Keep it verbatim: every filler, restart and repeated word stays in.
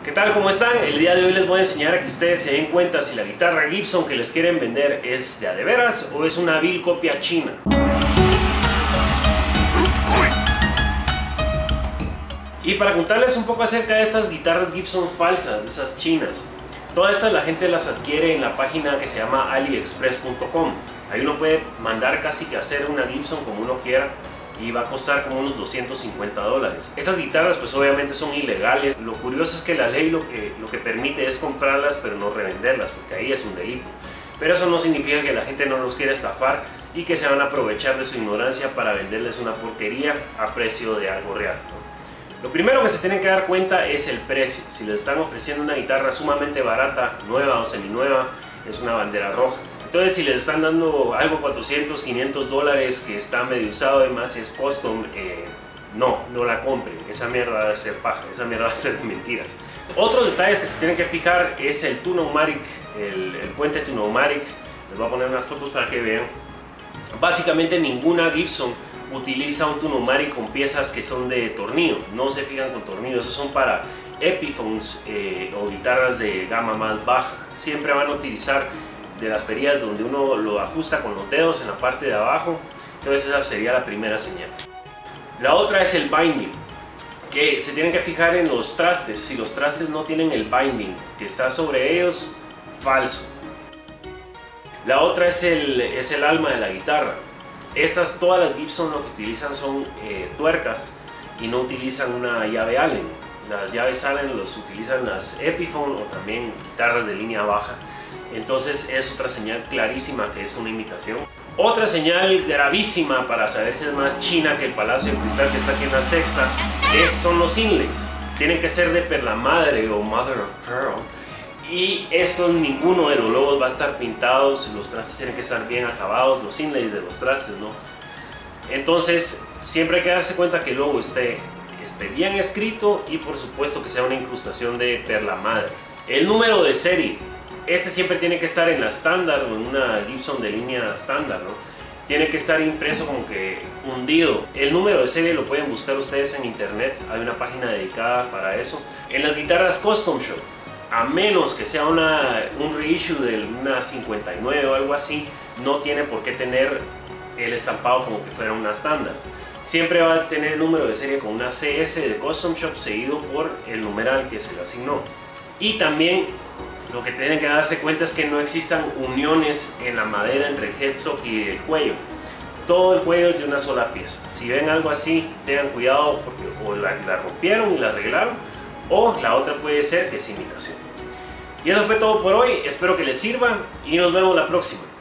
¿Qué tal? ¿Cómo están? El día de hoy les voy a enseñar a que ustedes se den cuenta si la guitarra Gibson que les quieren vender es de a de veras o es una vil copia china. Y para contarles un poco acerca de estas guitarras Gibson falsas, de esas chinas. Todas estas la gente las adquiere en la página que se llama aliexpress punto com. Ahí uno puede mandar casi que hacer una Gibson como uno quiera y va a costar como unos doscientos cincuenta dólares. Estas guitarras pues obviamente son ilegales. Lo curioso es que la ley lo que, lo que permite es comprarlas pero no revenderlas, porque ahí es un delito. Pero eso no significa que la gente no los quiera estafar y que se van a aprovechar de su ignorancia para venderles una porquería a precio de algo real, ¿no? Lo primero que se tienen que dar cuenta es el precio. Si les están ofreciendo una guitarra sumamente barata, nueva o seminueva, es una bandera roja. Entonces si les están dando algo cuatrocientos, quinientos dólares que está medio usado, además es custom, eh, no, no la compren. Esa mierda va a ser paja, esa mierda va a ser de mentiras. Otros detalles que se tienen que fijar es el Tunomatic, el, el puente Tunomatic. Les voy a poner unas fotos para que vean. Básicamente ninguna Gibson utiliza un Tunomatic con piezas que son de tornillo. No se fijan con tornillo, esos son para Epiphones eh, o guitarras de gama más baja. Siempre van a utilizar de las perillas donde uno lo ajusta con los dedos en la parte de abajo. Entonces esa sería la primera señal. La otra es el binding, que se tienen que fijar en los trastes. Si los trastes no tienen el binding que está sobre ellos, falso. La otra es el, es el alma de la guitarra. Estas, todas las Gibson lo que utilizan son eh, tuercas y no utilizan una llave Allen. Las llaves Allen los utilizan las Epiphone o también guitarras de línea baja. Entonces es otra señal clarísima que es una imitación. Otra señal gravísima para saber si es más china que el Palacio de Cristal que está aquí en la Sexta es, son los inlays. Tienen que ser de perla madre o mother of pearl. Y estos, ninguno de los logos va a estar pintados, los trastes tienen que estar bien acabados, los inlays de los trastes, ¿no? Entonces siempre hay que darse cuenta que el logo esté, esté bien escrito y por supuesto que sea una incrustación de perla madre. El número de serie, este siempre tiene que estar en la estándar o en una Gibson de línea estándar, ¿no? Tiene que estar impreso como que hundido. El número de serie lo pueden buscar ustedes en internet, hay una página dedicada para eso. En las guitarras Custom Shop, a menos que sea una, un reissue de una cincuenta y nueve o algo así, no tiene por qué tener el estampado como que fuera una estándar. Siempre va a tener el número de serie con una C S de Custom Shop seguido por el numeral que se le asignó. Y también lo que tienen que darse cuenta es que no existan uniones en la madera entre el headstock y el cuello. Todo el cuello es de una sola pieza. Si ven algo así, tengan cuidado porque o la, la rompieron y la arreglaron, o la otra puede ser que es imitación. Y eso fue todo por hoy, espero que les sirva y nos vemos la próxima.